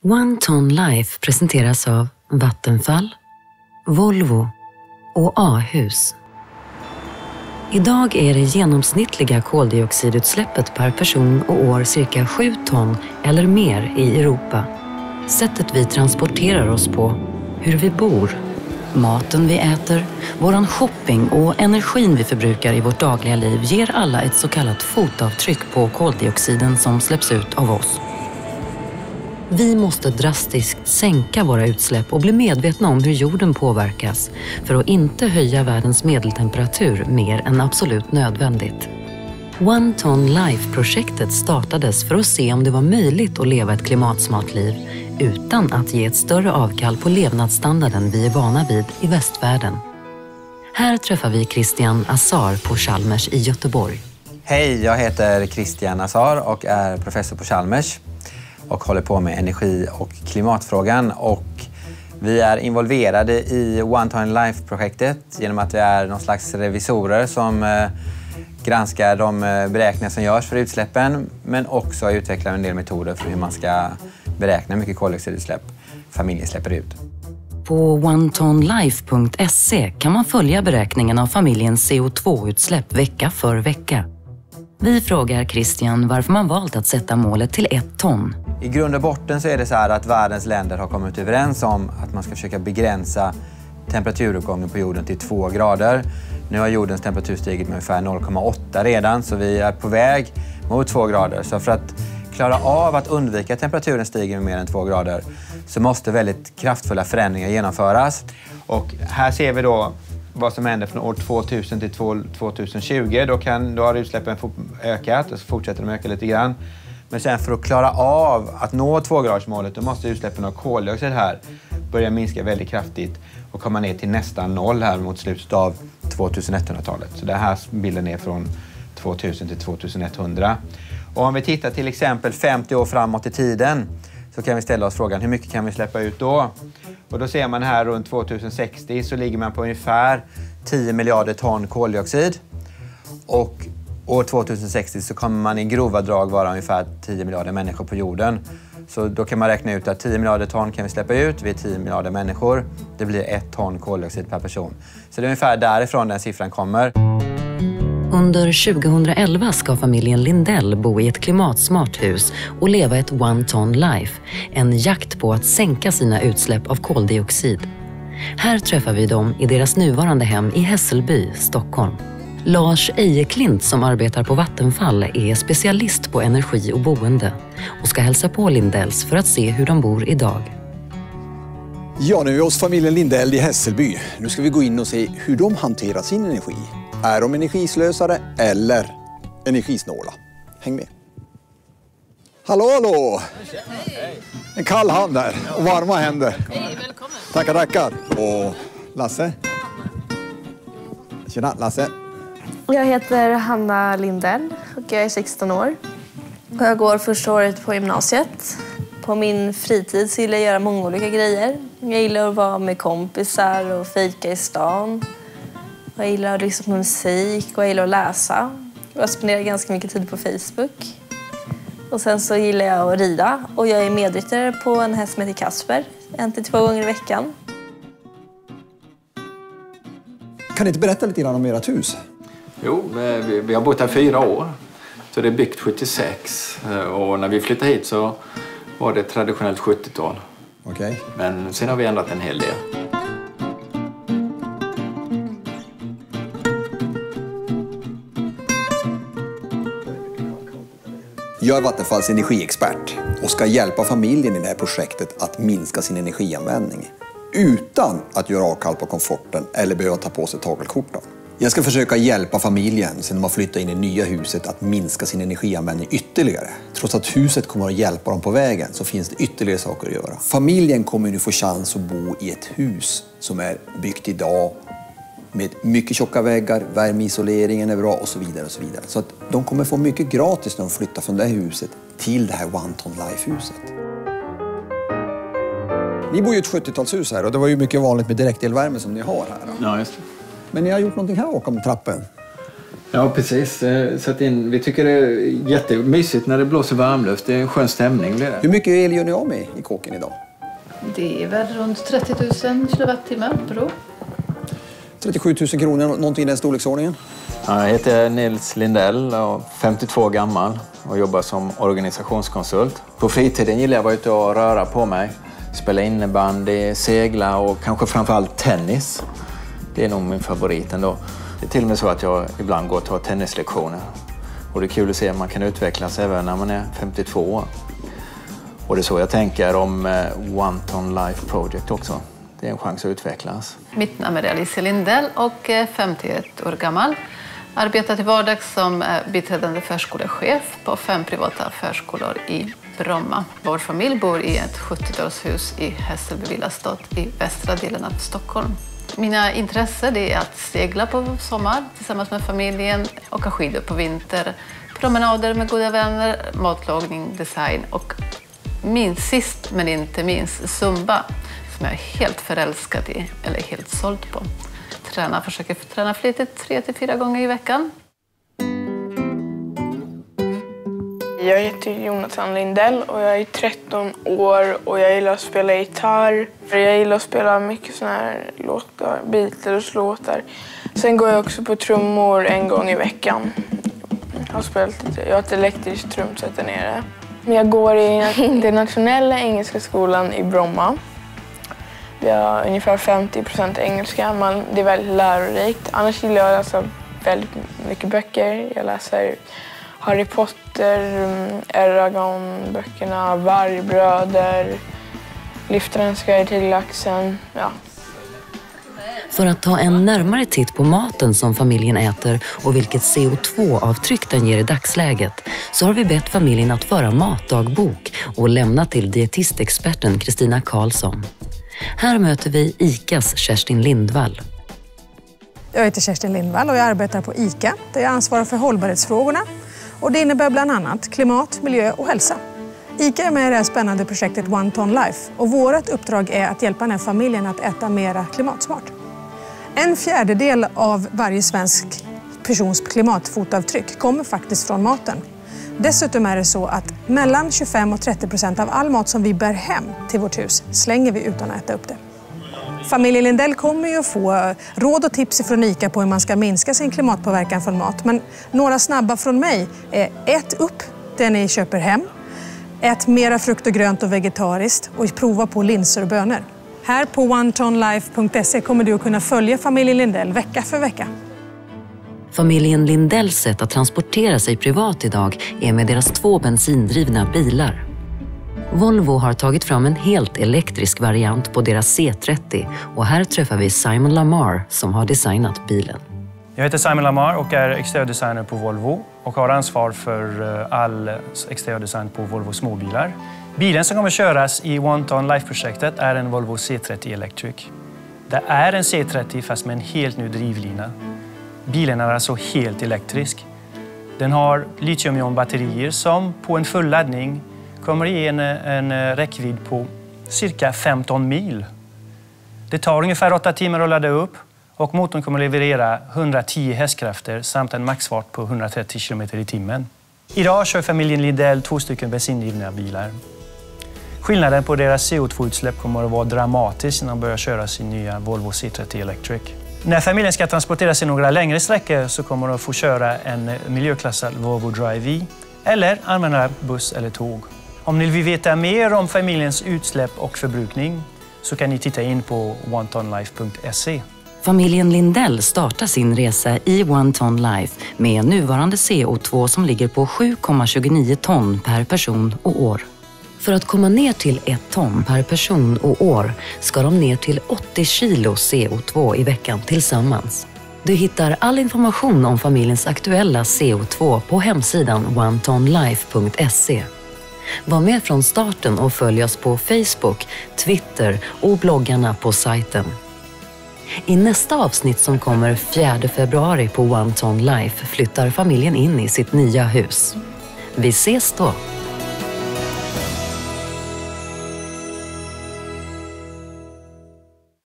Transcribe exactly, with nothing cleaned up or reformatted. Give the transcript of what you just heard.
One Ton Life presenteras av Vattenfall, Volvo och A-hus. Idag är det genomsnittliga koldioxidutsläppet per person och år cirka sju ton eller mer i Europa. Sättet vi transporterar oss på, hur vi bor, maten vi äter, våran shopping och energin vi förbrukar i vårt dagliga liv ger alla ett så kallat fotavtryck på koldioxiden som släpps ut av oss. Vi måste drastiskt sänka våra utsläpp och bli medvetna om hur jorden påverkas för att inte höja världens medeltemperatur mer än absolut nödvändigt. One Ton Life-projektet startades för att se om det var möjligt att leva ett klimatsmart liv utan att ge ett större avkall på levnadsstandarden vi är vana vid i västvärlden. Här träffar vi Christian Azar på Chalmers i Göteborg. Hej, jag heter Christian Azar och är professor på Chalmers och håller på med energi- och klimatfrågan. Och vi är involverade i One Ton Life-projektet genom att vi är någon slags revisorer som eh, granskar de beräkningar som görs för utsläppen, men också utvecklar en del metoder för hur man ska beräkna hur mycket koldioxidutsläpp familjen släpper ut. På one ton life punkt se kan man följa beräkningen av familjens C O två utsläpp vecka för vecka. Vi frågar Christian varför man valt att sätta målet till ett ton. I grund och botten så är det så här att världens länder har kommit överens om att man ska försöka begränsa temperaturuppgången på jorden till två grader. Nu har jordens temperatur stigit med ungefär noll komma åtta redan, så vi är på väg mot två grader. Så för att klara av att undvika att temperaturen stiger med mer än två grader så måste väldigt kraftfulla förändringar genomföras. Och här ser vi då vad som händer från år tvåtusen till tjugohundratjugo. Då, kan, då har utsläppen ökat och så fortsätter de öka lite grann. Men sen för att klara av att nå tvågradersmålet då måste utsläppen av koldioxid här börja minska väldigt kraftigt och komma ner till nästan noll här mot slutet av tjugohundratalet. Så det här bilden är från tvåtusen till tjugohundra. Och om vi tittar till exempel femtio år framåt i tiden så kan vi ställa oss frågan hur mycket kan vi släppa ut då? Och då ser man här runt tjugohundrasextio så ligger man på ungefär tio miljarder ton koldioxid. Och år tjugohundrasextio så kommer man i grova drag vara ungefär tio miljarder människor på jorden. Så då kan man räkna ut att tio miljarder ton kan vi släppa ut, vi är tio miljarder människor. Det blir ett ton koldioxid per person. Så det är ungefär därifrån den siffran kommer. Under tjugohundraelva ska familjen Lindell bo i ett klimatsmart hus och leva ett One Ton Life, en jakt på att sänka sina utsläpp av koldioxid. Här träffar vi dem i deras nuvarande hem i Hässelby, Stockholm. Lars Ejeklint som arbetar på Vattenfall är specialist på energi och boende och ska hälsa på Lindells för att se hur de bor idag. Ja, nu är vi hos familjen Lindell i Hässelby. Nu ska vi gå in och se hur de hanterar sin energi. Är de energislösare eller energisnåla? Häng med. Hallå, hallå! En kall hand där och varma händer. Hej, välkommen. Tackar, tackar. Och Lasse? Tjena, Lasse. Jag heter Hanna Lindell och jag är sexton år. Jag går första året på gymnasiet. På min fritid så gillar jag göra många olika grejer. Jag gillar att vara med kompisar och fika i stan. Jag gillar att lyssna på musik och jag gillar att läsa. Jag spenderar ganska mycket tid på Facebook. Och sen så gillar jag att rida och jag är medryttare på en häst som heter Kasper. En till två gånger i veckan. Kan ni inte berätta lite grann om ert hus? Jo, vi, vi har bott här fyra år. Så det är byggt sjuttiosex. Och när vi flyttade hit så var det traditionellt sjuttiotal. Okej. Okay. Men sen har vi ändrat en hel del. Jag är Vattenfalls energiexpert och ska hjälpa familjen i det här projektet att minska sin energianvändning utan att göra avkall på komforten eller behöva ta på sig tagelskjortan. Jag ska försöka hjälpa familjen sedan de har flyttat in i nya huset att minska sin energianvändning ytterligare. Trots att huset kommer att hjälpa dem på vägen så finns det ytterligare saker att göra. Familjen kommer nu få chans att bo i ett hus som är byggt idag med mycket tjocka väggar, värmeisoleringen är bra och så vidare och så vidare. Så att de kommer få mycket gratis när de flyttar från det här huset till det här One Ton Life-huset. Ni bor ju i ett sjuttiotalshus här och det var ju mycket vanligt med direktelvärme som ni har här. Ja, just det. Men ni har gjort någonting här bakom trappen. Ja, precis. Sätt in. Vi tycker det är jättemysigt när det blåser varmluft. Det är en skön stämning. Blir det. Hur mycket el gör ni av med i kåken idag? Det är väl runt trettio tusen kilowattimmar per år. trettiosju tusen kronor, någonting i den storleksordningen? Ja, jag heter Nils Lindell och femtiotvå år gammal och jobbar som organisationskonsult. På fritiden gillar jag att vara ute och röra på mig. Spela innebandy, segla och kanske framförallt tennis. Det är nog min favorit ändå. Det är till och med så att jag ibland går och tar tennislektioner. Och det är kul att se att man kan utvecklas även när man är femtiotvå år. Och det är så jag tänker om One Ton Life Project också. Det är en chans att utvecklas. Mitt namn är Alicia Lindell och är femtioett år gammal. Arbetar till vardags som biträdande förskolechef på fem privata förskolor i Bromma. Vår familj bor i ett sjuttiotalshus i Hässelby villastad i västra delen av Stockholm. Mina intressen är att segla på sommar tillsammans med familjen, åka skidor på vinter, promenader med goda vänner, matlagning, design och minst sist men inte minst zumba som jag är helt förälskad i eller helt såld på. Träna, försöker träna flitigt tre till fyra gånger i veckan. Jag heter Jonathan Lindell och jag är tretton år och jag gillar att spela gitarr. Jag gillar att spela mycket såna här låtar, Beatles-låtar. Sen går jag också på trummor en gång i veckan. Jag har, spelat lite. Jag har ett elektriskt trumset där nere. Jag går i internationella engelska skolan i Bromma. Vi har ungefär femtio procent engelska, men det är väldigt lärorikt. Annars gillar jag att läsa väldigt mycket böcker. Jag läser Harry Potter, Eragon-böckerna, Vargbröder, Lyftarens guide till laxen, ja. För att ta en närmare titt på maten som familjen äter och vilket C O två avtryck den ger i dagsläget så har vi bett familjen att föra matdagbok och lämna till dietistexperten Kristina Karlsson. Här möter vi ICAs Kerstin Lindvall. Jag heter Kerstin Lindvall och jag arbetar på ICA där jag ansvarar för hållbarhetsfrågorna. Och det innebär bland annat klimat, miljö och hälsa. ICA är med i det här spännande projektet One Ton Life och vårt uppdrag är att hjälpa den här familjen att äta mera klimatsmart. En fjärdedel av varje svensk persons klimatfotavtryck kommer faktiskt från maten. Dessutom är det så att mellan tjugofem och trettio procent av all mat som vi bär hem till vårt hus slänger vi utan att äta upp det. Familjen Lindell kommer ju att få råd och tips från ICA på hur man ska minska sin klimatpåverkan från mat. Men några snabba från mig är: ät upp det ni köper hem. Ät mera frukt och grönt och vegetariskt och prova på linser och bönor. Här på one ton life punkt se kommer du att kunna följa familjen Lindell vecka för vecka. Familjen Lindells sätt att transportera sig privat idag är med deras två bensindrivna bilar. Volvo har tagit fram en helt elektrisk variant på deras C trettio och här träffar vi Simon Lamar som har designat bilen. Jag heter Simon Lamar och är exteriördesigner på Volvo och har ansvar för all exteriördesign på Volvo småbilar. Bilen som kommer köras i One Ton Life-projektet är en Volvo C trettio Electric. Det är en C trettio fast med en helt ny drivlina. Bilen är alltså helt elektrisk. Den har litiumionbatterier som på en fulladdning kommer ge en, en räckvidd på cirka femton mil. Det tar ungefär åtta timmar att ladda upp och motorn kommer leverera hundratio hästkrafter samt en maxfart på hundratrettio kilometer i timmen. Idag kör familjen Lindell två stycken bensindrivna bilar. Skillnaden på deras C O två-utsläpp kommer att vara dramatisk när de börjar köra sin nya Volvo C trettio Electric. När familjen ska transportera sig några längre sträckor så kommer de att få köra en miljöklassad Volvo Drive-E eller använda buss eller tåg. Om ni vill veta mer om familjens utsläpp och förbrukning så kan ni titta in på one ton life punkt se. Familjen Lindell startar sin resa i One Ton Life med nuvarande C O två som ligger på sju komma tjugonio ton per person och år. För att komma ner till ett ton per person och år ska de ner till åttio kilo C O två i veckan tillsammans. Du hittar all information om familjens aktuella C O två på hemsidan one ton life punkt se. Var med från starten och följ oss på Facebook, Twitter och bloggarna på sajten. I nästa avsnitt som kommer fjärde februari på One Ton Life flyttar familjen in i sitt nya hus. Vi ses då!